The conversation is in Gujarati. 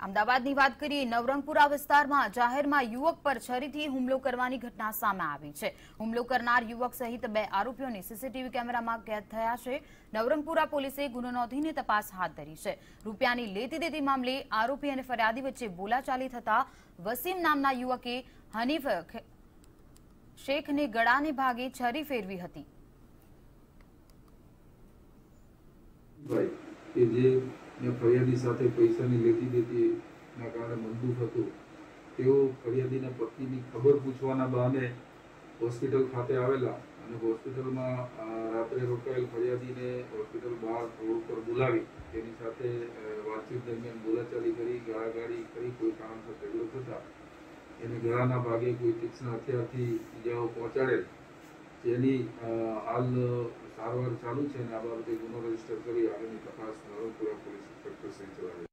અમદાવાદની વાત કરીએ, નવરંગપુરા વિસ્તારમાં જાહેરમાં યુવક પર છરીથી હુમલો કરવાની ઘટના સામે આવી છે। હુમલો કરનાર યુવક સહિત 2 આરોપીઓની સીસીટીવી કેમેરામાં કેદ થયા છે। નવરંગપુરા પોલીસે ગુનો નોંધીને તપાસ હાથ ધરી છે। રૂપિયાની લેતી-દેતી મામલે આરોપી અને ફરિયાદી વચ્ચે બોલાચાલી થતા વસીમ નામના યુવકે હનીફ શેખને ગળાને ભાગે છરી ફેરવી હતી। ફરિયાદી સાથે પૈસાની લેતી દેતીના કારણે મંદુક હતું। તેઓ ફરિયાદીના પત્નીની ખબર પૂછવાના બહાને હોસ્પિટલ ખાતે આવેલા અને હોસ્પિટલમાં રાત્રે રોકાયેલ ફરિયાદીને હોસ્પિટલ બહાર રોડ પર બોલાવી તેની સાથે વાતચીત દરમિયાન બોલાચાલી કરી, ગાળાગાળી કરી કોઈ કારણસર ઝઘડો થતા એને ગળાના ભાગે કોઈ તીક્ષ્ણ હથિયારથી ઈજાઓ પહોંચાડેલ, જેની હાલ સારવાર ચાલુ છે અને આ બાબતે ગુનો રજીસ્ટર કરી આગળની તપાસ નવરંગપુરા પોલીસ ઇન્સ્પેક્ટર શ્રી ચલાવે।